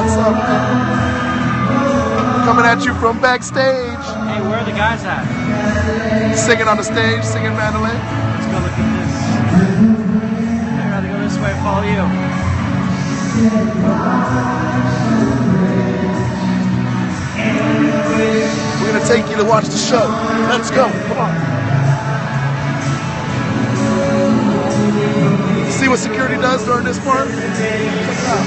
What's up, man? Coming at you from backstage. Hey, where are the guys at? Singing on the stage, singing mandolin. Let's go look at this. I'd rather go this way and follow you. We're gonna take you to watch the show. Let's go. Come on. See what security does during this part? Check it out.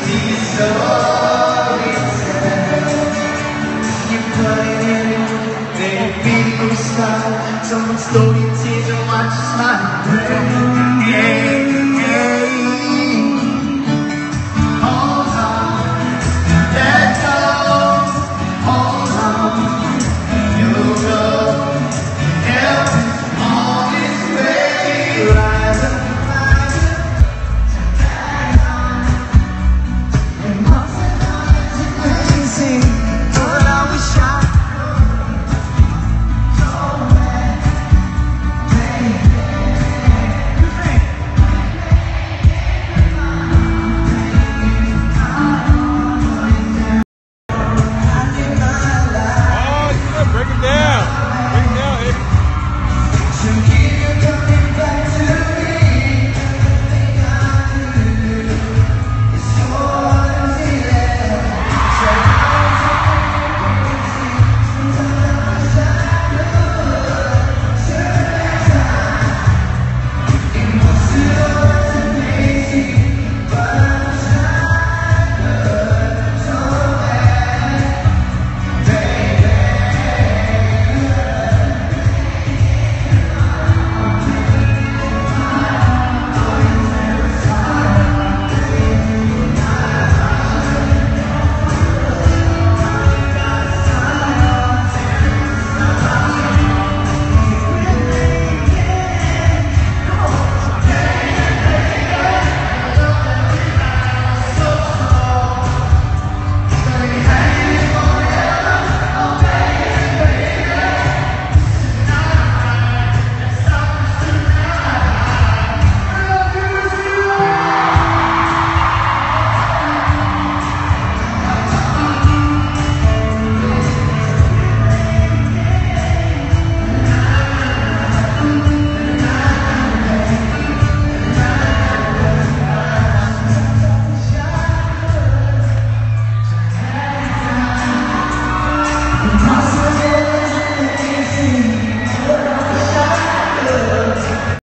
Someone stole you.